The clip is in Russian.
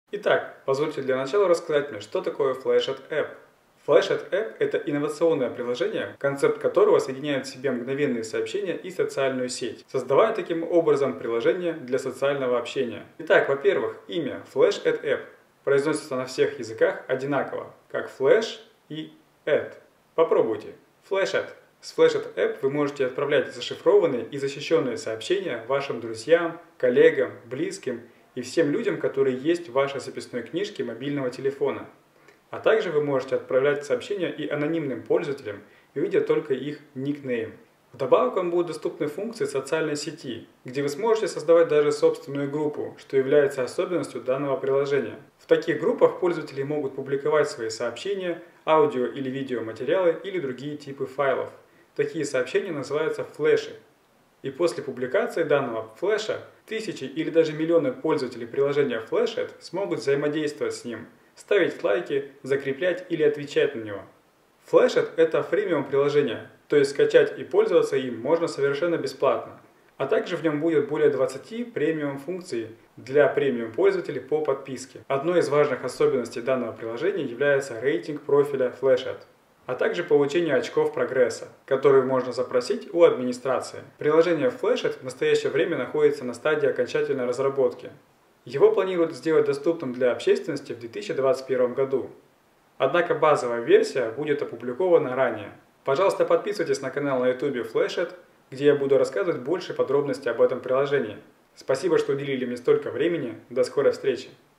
Итак, позвольте для начала рассказать мне, что такое Flashed App. Flashed App – это инновационное приложение, концепт которого соединяет в себе мгновенные сообщения и социальную сеть, создавая таким образом приложение для социального общения. Итак, во-первых, имя Flashed App произносится на всех языках одинаково, как Flash и Add. Попробуйте. Flashed. С Flashed App вы можете отправлять зашифрованные и защищенные сообщения вашим друзьям, коллегам, близким и всем людям, которые есть в вашей записной книжке мобильного телефона. А также вы можете отправлять сообщения и анонимным пользователям, видя только их никнейм. Вдобавок вам будут доступны функции социальной сети, где вы сможете создавать даже собственную группу, что является особенностью данного приложения. В таких группах пользователи могут публиковать свои сообщения, аудио или видеоматериалы или другие типы файлов. Такие сообщения называются флеши. И после публикации данного флеша тысячи или даже миллионы пользователей приложения Flashed смогут взаимодействовать с ним, ставить лайки, закреплять или отвечать на него. Flashed – это фримиум приложение, то есть скачать и пользоваться им можно совершенно бесплатно. А также в нем будет более 20 премиум функций для премиум пользователей по подписке. Одной из важных особенностей данного приложения является рейтинг профиля Flashed, а также получение очков прогресса, которые можно запросить у администрации. Приложение Flashed в настоящее время находится на стадии окончательной разработки. Его планируют сделать доступным для общественности в 2021 году. Однако базовая версия будет опубликована ранее. Пожалуйста, подписывайтесь на канал на YouTube Flashed, где я буду рассказывать больше подробностей об этом приложении. Спасибо, что уделили мне столько времени. До скорой встречи!